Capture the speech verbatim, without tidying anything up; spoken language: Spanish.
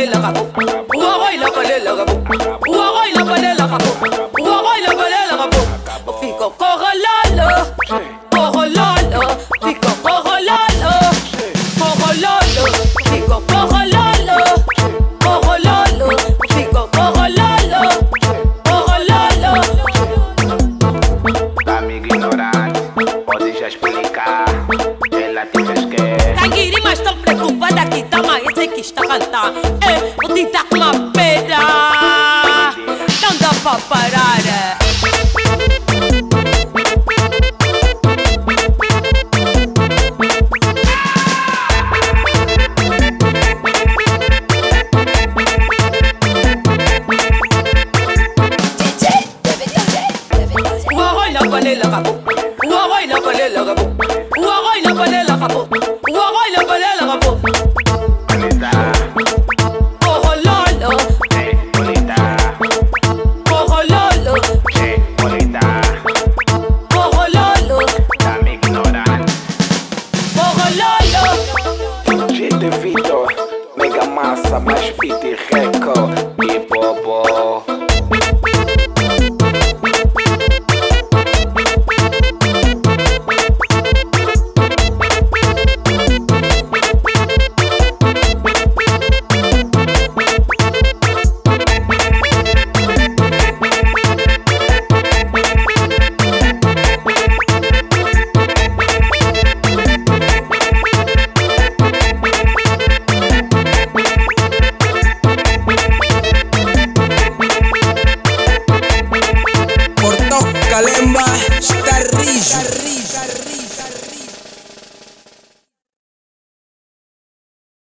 panela kapo. Uwa la panela kapo. Uwa la panela kapo. Uwa la panela kapo. Fico corololo, corololo, fico corololo, corololo, fico corololo, corololo, fico corololo, corololo. Amigo ignorante, pode já explicar. Ela te fez que. Tanguiri, mas tão preocupada que tá mais esse que está cantando. É, o que tá com uma pedra. Não dá pra parar. Panela kapo, uwa la panela kapo, uwa la panela kapo, uwa la panela kapo. Bonita, corololo, eh, bonita, corololo, eh, bonita. Corololo, Amigo ignorante, corololo. G de Vitor, mega massa, mais fit e record.